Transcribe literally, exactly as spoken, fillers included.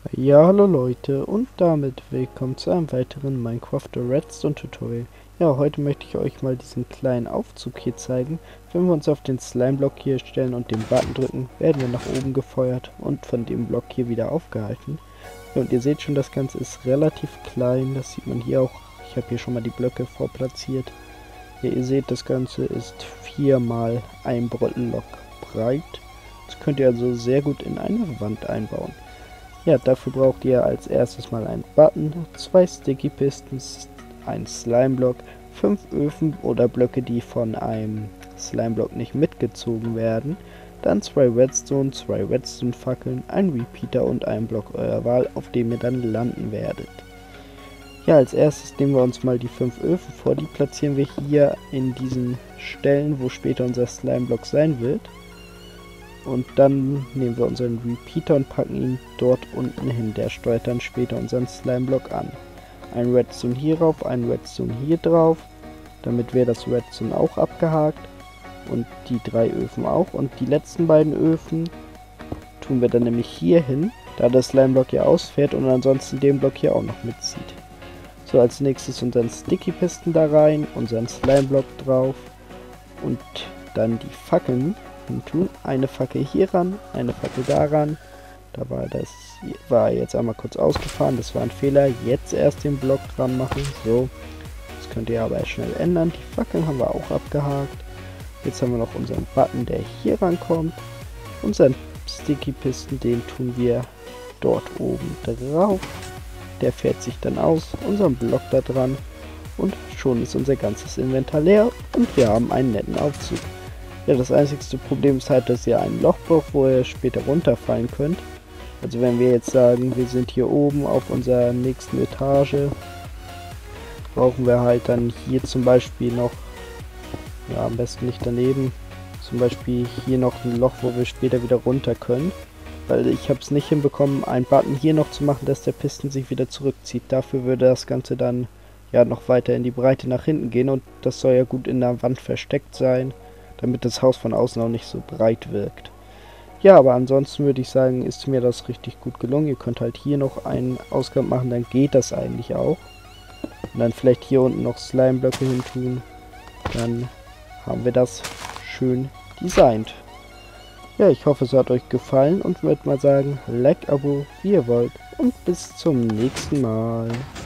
Ja, hallo Leute und damit willkommen zu einem weiteren Minecraft Redstone Tutorial. Ja, heute möchte ich euch mal diesen kleinen Aufzug hier zeigen. Wenn wir uns auf den Slime-Block hier stellen und den Button drücken, werden wir nach oben gefeuert und von dem Block hier wieder aufgehalten. Ja, und ihr seht schon, das Ganze ist relativ klein, das sieht man hier auch. Ich habe hier schon mal die Blöcke vorplatziert. Ja, ihr seht, das Ganze ist viermal ein Block breit. Das könnt ihr also sehr gut in eine Wand einbauen. Ja, dafür braucht ihr als erstes mal einen Button, zwei Sticky Pistons, einen Slime-Block, fünf Öfen oder Blöcke, die von einem Slime-Block nicht mitgezogen werden, dann zwei Redstone, zwei Redstone-Fackeln, ein Repeater und einen Block eurer Wahl, auf dem ihr dann landen werdet. Ja, als erstes nehmen wir uns mal die fünf Öfen vor, die platzieren wir hier in diesen Stellen, wo später unser Slime-Block sein wird. Und dann nehmen wir unseren Repeater und packen ihn dort unten hin. Der steuert dann später unseren Slime-Block an. Ein Redstone hier drauf, ein Redstone hier drauf. Damit wäre das Redstone auch abgehakt. Und die drei Öfen auch. Und die letzten beiden Öfen tun wir dann nämlich hier hin, da der Slime-Block hier ausfährt und ansonsten den Block hier auch noch mitzieht. So, als nächstes unseren Sticky Piston da rein, unseren Slime-Block drauf und dann die Fackeln tun. Eine Fackel hier ran, eine Fackel daran. Da war das war jetzt einmal kurz ausgefahren, das war ein Fehler. Jetzt erst den Block dran machen. So, das könnt ihr aber schnell ändern. Die Fackeln haben wir auch abgehakt. Jetzt haben wir noch unseren Button, der hier rankommt. Unseren Sticky Piston, den tun wir dort oben drauf. Der fährt sich dann aus, unseren Block da dran und schon ist unser ganzes Inventar leer und wir haben einen netten Aufzug. Ja, das einzigste Problem ist halt, dass ihr ein Loch braucht, wo ihr später runterfallen könnt. Also wenn wir jetzt sagen, wir sind hier oben auf unserer nächsten Etage, brauchen wir halt dann hier zum Beispiel noch, ja am besten nicht daneben, zum Beispiel hier noch ein Loch, wo wir später wieder runter können. Weil ich habe es nicht hinbekommen, einen Button hier noch zu machen, dass der Piston sich wieder zurückzieht. Dafür würde das Ganze dann ja noch weiter in die Breite nach hinten gehen und das soll ja gut in der Wand versteckt sein, damit das Haus von außen auch nicht so breit wirkt. Ja, aber ansonsten würde ich sagen, ist mir das richtig gut gelungen. Ihr könnt halt hier noch einen Ausgang machen, dann geht das eigentlich auch. Und dann vielleicht hier unten noch Slime-Blöcke hin tun. Dann haben wir das schön designt. Ja, ich hoffe, es hat euch gefallen und würde mal sagen, Like, Abo, wie ihr wollt und bis zum nächsten Mal.